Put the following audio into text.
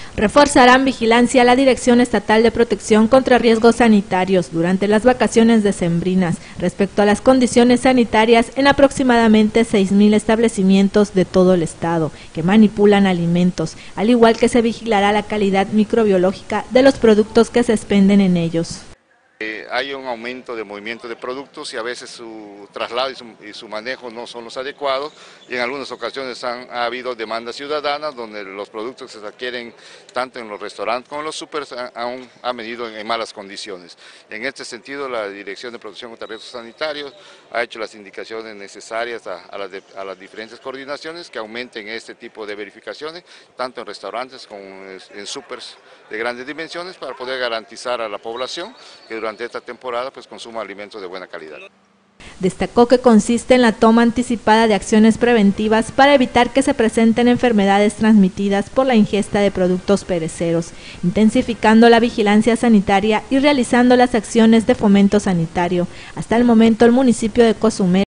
Reforzarán vigilancia a la Dirección Estatal de Protección contra Riesgos Sanitarios durante las vacaciones decembrinas respecto a las condiciones sanitarias en aproximadamente 6,000 establecimientos de todo el estado que manipulan alimentos, al igual que se vigilará la calidad microbiológica de los productos que se expenden en ellos. Hay un aumento de movimiento de productos y a veces su traslado y su manejo no son los adecuados, y en algunas ocasiones ha habido demandas ciudadanas donde los productos que se adquieren tanto en los restaurantes como en los súperes han venido en malas condiciones. En este sentido, la Dirección de Protección contra Riesgos Sanitarios ha hecho las indicaciones necesarias a las diferentes coordinaciones que aumenten este tipo de verificaciones, tanto en restaurantes como en súperes de grandes dimensiones, para poder garantizar a la población que durante esta temporada consuma alimentos de buena calidad. Destacó que consiste en la toma anticipada de acciones preventivas para evitar que se presenten enfermedades transmitidas por la ingesta de productos perecederos, intensificando la vigilancia sanitaria y realizando las acciones de fomento sanitario. Hasta el momento, el municipio de Cozumel